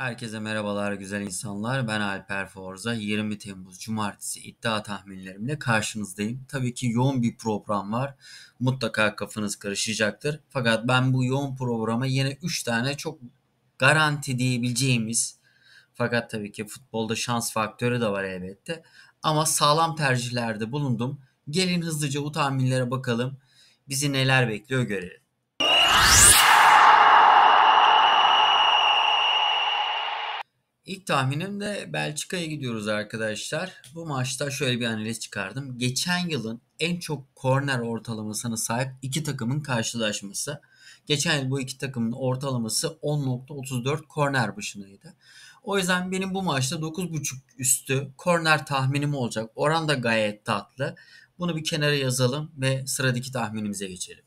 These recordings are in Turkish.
Herkese merhabalar güzel insanlar. Ben Alper Forza. 20 Temmuz Cumartesi iddia tahminlerimle karşınızdayım. Tabii ki yoğun bir program var. Mutlaka kafanız karışacaktır. Fakat ben bu yoğun programa yine 3 tane çok garanti diyebileceğimiz, fakat tabii ki futbolda şans faktörü de var elbette, ama sağlam tercihlerde bulundum. Gelin hızlıca bu tahminlere bakalım. Bizi neler bekliyor görelim. İlk tahminim de Belçika'ya gidiyoruz arkadaşlar. Bu maçta şöyle bir analiz çıkardım. Geçen yılın en çok korner ortalamasına sahip iki takımın karşılaşması. Geçen yıl bu iki takımın ortalaması 10.34 korner başınaydı. O yüzden benim bu maçta 9.5 üstü korner tahminim olacak. Oran da gayet tatlı. Bunu bir kenara yazalım ve sıradaki tahminimize geçelim.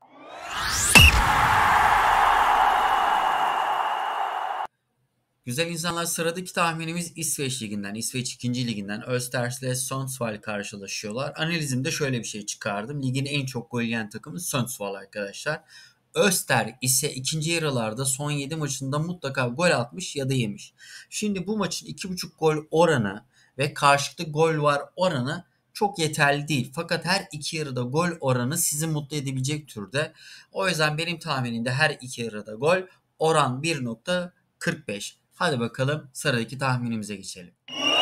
Güzel insanlar, sıradaki tahminimiz İsveç Ligi'nden, İsveç 2. Ligi'nden Östers ile Sundsvall karşılaşıyorlar. Analizimde şöyle bir şey çıkardım. Ligin en çok gol yiyen takımı Sundsvall arkadaşlar. Öster ise ikinci yarılarda son 7 maçında mutlaka gol atmış ya da yemiş. Şimdi bu maçın 2.5 gol oranı ve karşılıklı gol var oranı çok yeterli değil. Fakat her iki yarıda gol oranı sizi mutlu edebilecek türde. O yüzden benim tahminimde her iki yarıda gol, oran 1.45. Hadi bakalım sıradaki tahminimize geçelim.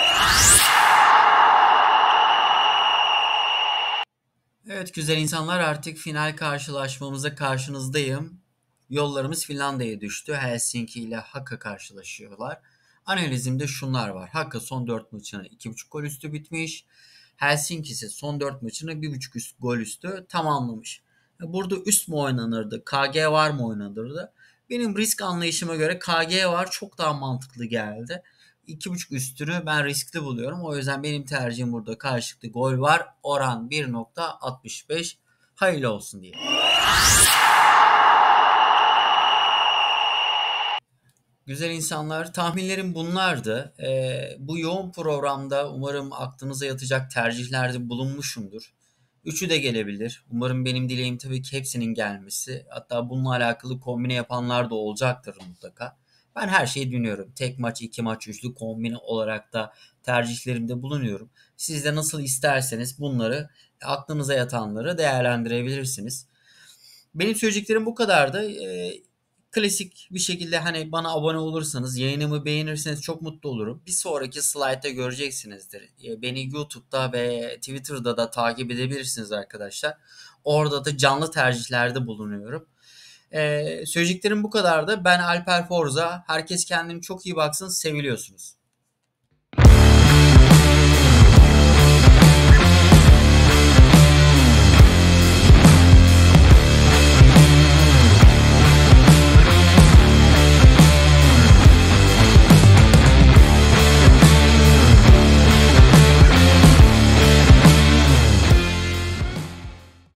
Evet güzel insanlar, artık final karşılaşmamıza karşınızdayım. Yollarımız Finlandiya'ya düştü. Helsinki ile Haka karşılaşıyorlar. Analizimde şunlar var. Haka son 4 maçını 2.5 gol üstü bitmiş. Helsinki ise son 4 maçını 1.5 gol üstü tamamlamış. Burada üst mü oynanırdı? KG var mı oynanırdı? Benim risk anlayışıma göre KG var çok daha mantıklı geldi. 2.5 üstünü ben riskli buluyorum. O yüzden benim tercihim burada karşılıklı gol var. Oran 1.65. Hayırlı olsun diye. Güzel insanlar, tahminlerim bunlardı. Bu yoğun programda umarım aklınıza yatacak tercihlerde bulunmuşumdur. Üçü de gelebilir. Umarım, benim dileğim tabii ki hepsinin gelmesi. Hatta bununla alakalı kombine yapanlar da olacaktır mutlaka. Ben her şeyi dinliyorum. Tek maç, iki maç, üçlü kombine olarak da tercihlerimde bulunuyorum. Siz de nasıl isterseniz bunları, aklınıza yatanları değerlendirebilirsiniz. Benim söyleyeceklerim bu kadardı. Klasik bir şekilde hani bana abone olursanız, yayınımı beğenirseniz çok mutlu olurum. Bir sonraki slaytta göreceksinizdir. Beni YouTube'da ve Twitter'da da takip edebilirsiniz arkadaşlar. Orada da canlı tercihlerde bulunuyorum. Söyleyeceklerim bu kadardı. Ben Alper Forza. Herkes kendine çok iyi baksın. Seviliyorsunuz.